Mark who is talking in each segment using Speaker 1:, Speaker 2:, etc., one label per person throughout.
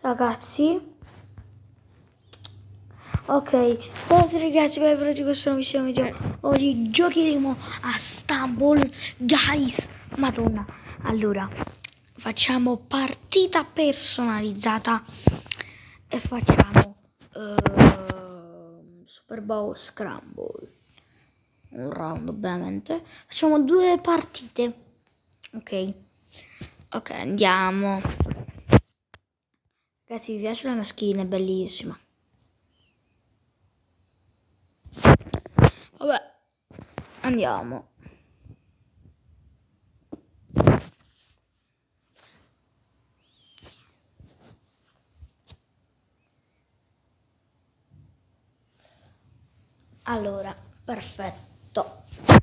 Speaker 1: ragazzi. Ok, buonasera ragazzi, benvenuti in questo nuovissimo video. Oggi giocheremo a Stumble Guys. Madonna. Allora, facciamo partita personalizzata e facciamo Super Bowl Scramble. Un round ovviamente. Facciamo 2 partite. Ok, andiamo. Ragazzi, vi piace la mia skin? È bellissima. Vabbè, andiamo. Allora, perfetto.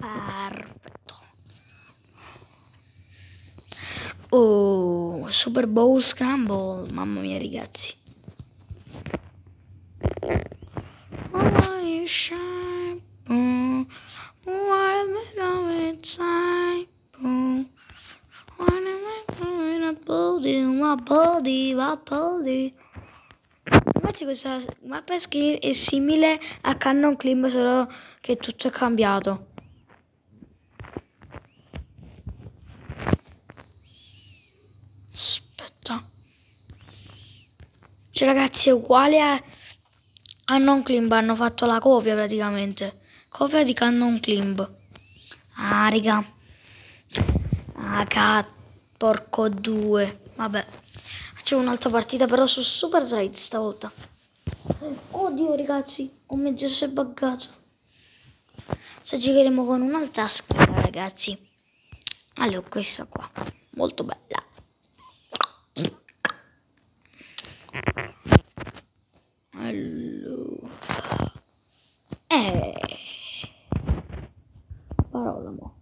Speaker 1: Oh, Super Bowl Scramble, mamma mia ragazzi. Ragazzi, questa mappa è simile a Cannon Climb, solo che tutto è cambiato. Aspetta. Cioè ragazzi, è uguale a Cannon Climb, hanno fatto la copia praticamente. Copia di Cannon Climb. Ah, raga. Ah, porco due. Vabbè. Facciamo un'altra partita però su Super Side stavolta. Oddio ragazzi, ho mezzo si è buggato. Adesso giocheremo con un'altra scheda ragazzi. Allora, questa qua. Molto bella. Allora. Parola mo.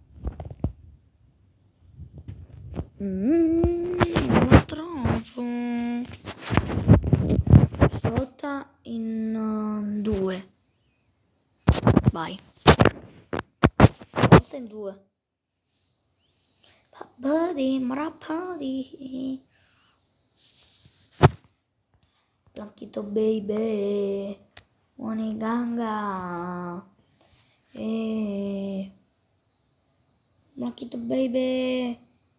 Speaker 1: Lo trovo. Stavolta in 2. Vai. Stavolta in 2. Marapadi. Blanchito baby. Oniganga. Blanchito baby.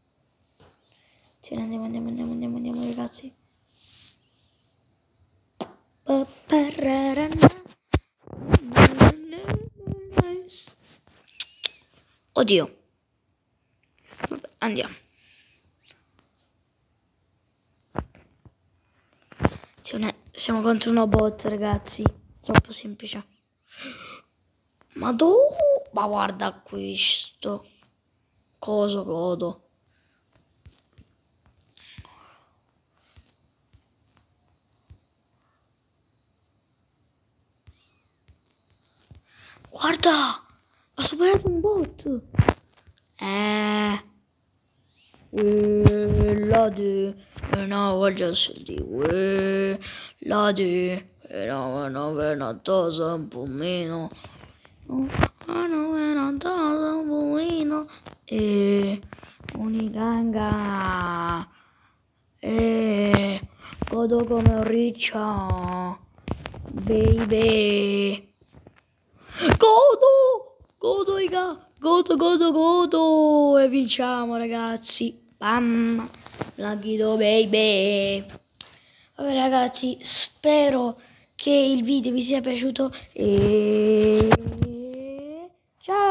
Speaker 1: Andiamo ragazzi. Oddio. Vabbè, andiamo. Siamo contro una bot ragazzi. Troppo semplice. Ma guarda questo. Coso godo. Guarda, ha superato un bot. La di, no, voglio sentire, la di, no, venatosa un po' meno, no, venatosa un po' meno, uniganga, godo come un riccio, baby. Godo, raga. Godo. E vinciamo, ragazzi. Bam. Laghido, baby. Vabbè, ragazzi, spero che il video vi sia piaciuto. E ciao.